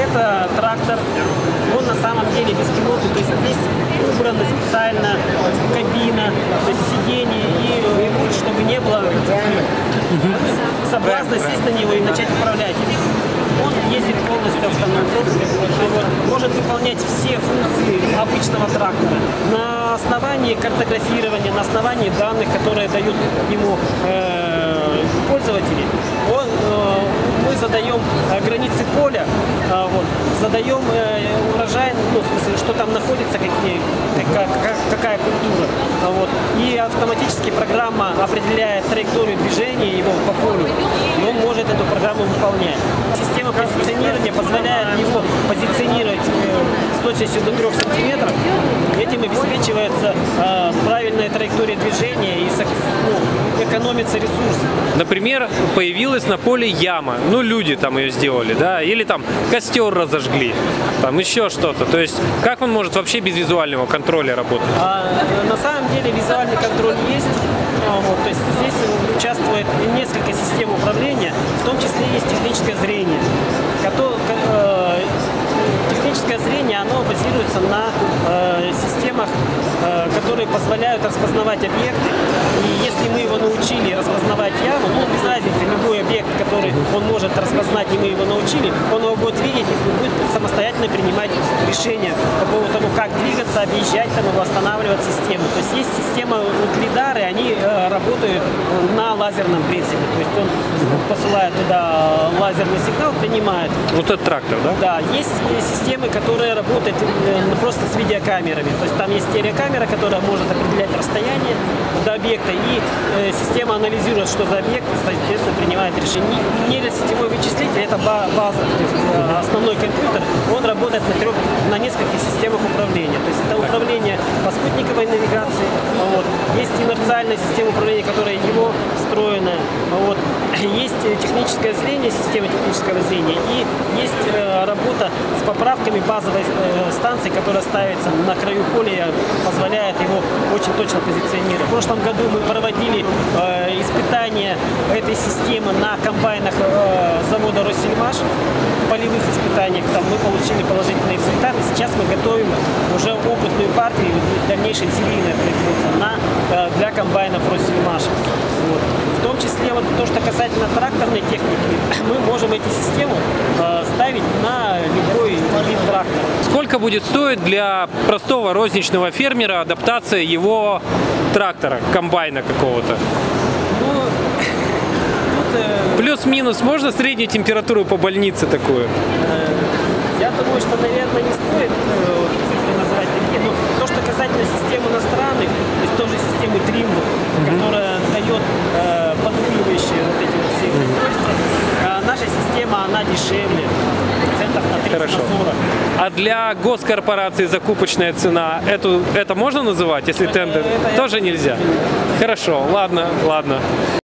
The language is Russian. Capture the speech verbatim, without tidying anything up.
Это трактор, он на самом деле беспилотный, то есть здесь убрана специально кабина, то есть сиденье и руль, чтобы не было соблазна сесть на него и начать управлять. Он ездит полностью автономно, может выполнять все функции обычного трактора на основании картографирования, на основании данных, которые дают ему э, пользователи. Он, э, мы задаем э, границы поля, э, вот, задаем э, урожай, ну, в смысле, что там находится, какие, как, как, какая культура. Вот, и автоматически программа определяет траекторию движения его по полю, и он может эту программу выполнять. Система позиционирования позволяет его позиционировать с точностью до трёх сантиметров. Этим обеспечивается э, правильная траектория движения и ну, экономится ресурс. Например, появилась на поле яма, ну люди там ее сделали, да, или там костер разожгли, там еще что-то. То есть как он может вообще без визуального контроля работать? А, на самом деле визуальный контроль есть. Вот, то есть здесь участвует несколько систем управления, в том числе есть техническое зрение. Которое, э, техническое зрение, оно базируется на э, системах, э, которые позволяют распознавать объекты. И если мы его научили распознавать яму, ну без разницы, любой объект, который он может распознать, и мы его научили, он его будет видеть и будет самостоятельно принимать решения по поводу того, как двигаться, объезжать, там, и восстанавливать систему. То есть есть система лидары, они э, работают на лазерном принципе. То есть он посылает туда лазерный сигнал, принимает. Вот этот трактор, да? Да, есть системы, которые работают э, просто с видеокамерами. То есть там есть стереокамера, которая может определять расстояние до объекта, и э, система анализирует, что за объект, и, соответственно, принимает решение. Нейросетевой вычислитель – это база, то есть э, основной компьютер, он работает на, трех, на нескольких системах управления. То есть это управление по спутниковой навигации, вот. Есть инерциальная система управления, которая его встроенная, вот. Есть техническое зрение, система технического зрения, и есть э, работа с поправками базовой э, станции, которая ставится на краю поля, позволяет его очень точно позиционировать. В прошлом году мы проводили э, испытания этой системы на комбайнах э, завода «Россельмаш», в полевых испытаниях, там мы получили положительные результаты. Сейчас мы готовим уже опытную партию дальнейшее серийное производство на, э, для комбайнов «Россельмаш». Вот. В том числе вот то, что касательно тракторной техники, мы можем эти системы э, ставить на любой вид трактора. Сколько будет стоить для простого розничного фермера адаптация его трактора, комбайна какого-то? Ну, тут, э, плюс-минус можно среднюю температуру по больнице такую? Э, я думаю, что, наверное, не стоит э, цифры называть такие, но то, что касательно систем иностранных, то есть той же системы Trimble, mm-hmm. которая дает э, подруливающие вот эти вот все устройства, э, наша система, она дешевле, процентов на тридцать сорок. А для госкорпорации закупочная цена, эту, это можно называть, если это, тендер? Это, Тоже это нельзя? Хорошо, ладно, ладно.